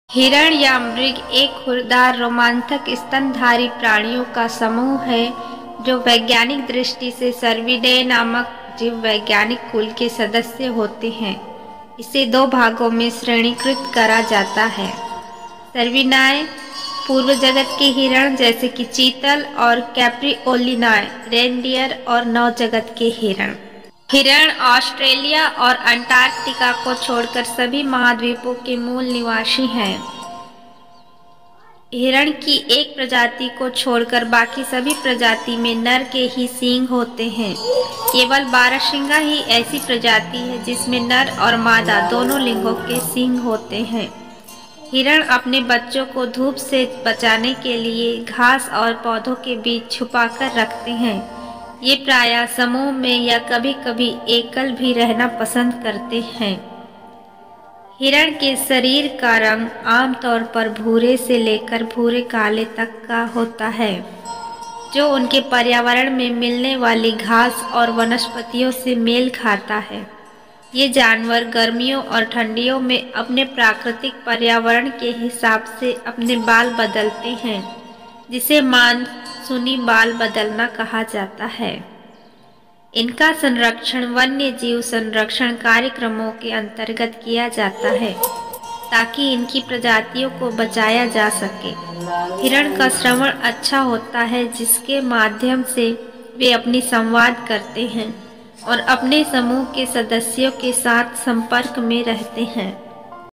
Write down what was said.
हिरण या मृग एक खुरदार रोमांचक स्तनधारी प्राणियों का समूह है जो वैज्ञानिक दृष्टि से सर्विडेए नामक जीव वैज्ञानिक कुल के सदस्य होते हैं। इसे दो भागों में श्रेणीकृत करा जाता है। सर्विनाए पूर्व जगत के हिरण जैसे कि चीतल और कैप्रिओलिनाए रेनडियर और नव जगत के हिरण। हिरण ऑस्ट्रेलिया और अंटार्कटिका को छोड़कर सभी महाद्वीपों के मूल निवासी हैं। हिरण की एक प्रजाति को छोड़कर बाकी सभी प्रजाति में नर के ही सींग होते हैं। केवल बारहसिंगा ही ऐसी प्रजाति है जिसमें नर और मादा दोनों लिंगों के सींग होते हैं। हिरण अपने बच्चों को धूप से बचाने के लिए घास और पौधों के बीच छुपाकर रखते हैं। ये प्रायः समूह में या कभी कभी एकल भी रहना पसंद करते हैं। हिरण के शरीर का रंग आमतौर पर भूरे से लेकर भूरे काले तक का होता है, जो उनके पर्यावरण में मिलने वाली घास और वनस्पतियों से मेल खाता है। ये जानवर गर्मियों और ठंडियों में अपने प्राकृतिक पर्यावरण के हिसाब से अपने बाल बदलते हैं, जिसे मानसूनी बाल बदलना कहा जाता है। इनका संरक्षण वन्य जीव संरक्षण कार्यक्रमों के अंतर्गत किया जाता है ताकि इनकी प्रजातियों को बचाया जा सके। हिरण का श्रवण अच्छा होता है, जिसके माध्यम से वे अपनी संवाद करते हैं और अपने समूह के सदस्यों के साथ संपर्क में रहते हैं।